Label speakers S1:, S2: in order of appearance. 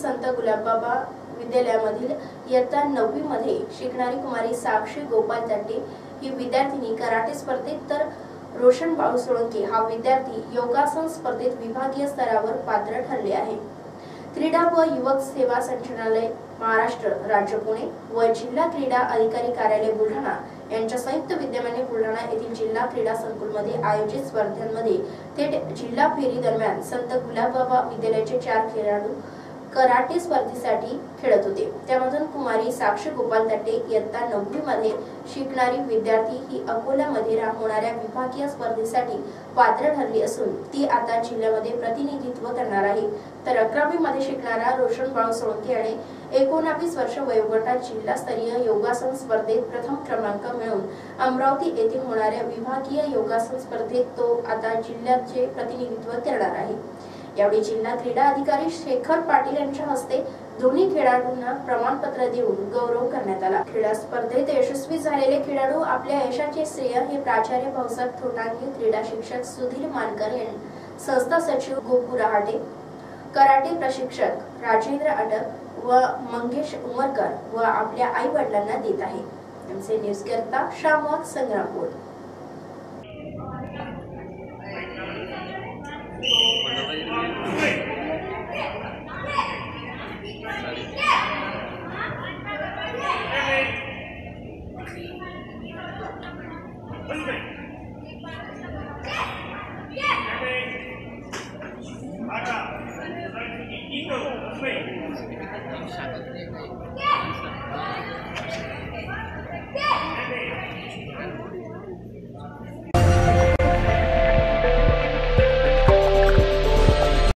S1: संत गुलाबबाबा विद्यालयामधील इयत्ता 9वी मध्ये शिकणारी कुमारी साक्षी गोपाल तट्टे ही विद्यार्थिनी कराटे स्पर्धेत तर रोशन बाळू सोळंके हा विद्यार्थी योगासन स्पर्धेत विभागीय स्तरावर पात्र ठरले आहे। क्रीडा व युवक सेवा संचालनालय महाराष्ट्र राज्य पुणे व जिल्हा क्रीडा अधिकारी कार्यालय बुलढाणा यांच्या संयुक्त विद्यमाने बुलढाणा येथील जिल्हा क्रीडा संकुलमध्ये आयोजित स्पर्धांमध्ये थेट जिल्हा फेरी दरम्यान संत गुलाबबाबा विद्यालयाचे 4 खेळाडू कराटे स्पर्धेसाठी खेळत होते। त्यामधून कुमारी साक्षी गोपाल तट्टे इयत्ता 9वी मध्ये शिकणारी विद्यार्थी ही अकोल्यामध्ये होणाऱ्या विभागीय स्पर्धेसाठी पात्र ठरली असून ती आता जिल्ह्यामध्ये प्रतिनिधित्व करणार आहे। तर 11वी मध्ये शिकणारा रोशन बाळू सोळंके याने 19 वर्ष वयोगटात जिल्हास्तरीय योगासन स्पर्धेत प्रथम क्रमांक मिळवून अमरावती येथे होणाऱ्या विभागीय योगासन स्पर्धेत तो आता जिल्ह्याचे प्रतिनिधित्व करणार आहे। यावेळी जिल्हा क्रीडा अधिकारी शेखर पाटील यांच्या हस्ते दोन्ही खेळाडूंना प्रमाणपत्र देऊन गौरव करण्यात आला। क्रीडा स्पर्धेत यशस्वी झालेले खेळाडू आपल्या यशाचे श्रेय हे प्राचार्य भाऊसाहेब थोटांगे, क्रीडा शिक्षक सुधीर मानकर, संस्था सचिव गोपू रहाटे, कराटे प्रशिक्षक राजेंद्र अटक व मंगेश उमरकर व आपल्या आई वडिलांना देत आहे। एमसी न्यूज करता श्यामवाग संग्रामपूर।